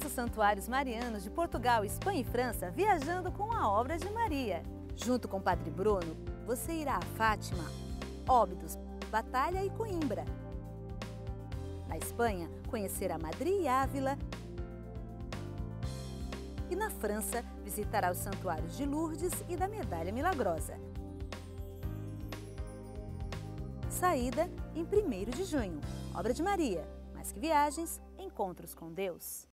Conheça os santuários marianos de Portugal, Espanha e França viajando com a obra de Maria. Junto com o Padre Bruno, você irá a Fátima, Óbidos, Batalha e Coimbra. Na Espanha, conhecerá Madrid e Ávila. E na França, visitará os santuários de Lourdes e da Medalha Milagrosa. Saída em 1º de junho. Obra de Maria. Mais que viagens, encontros com Deus.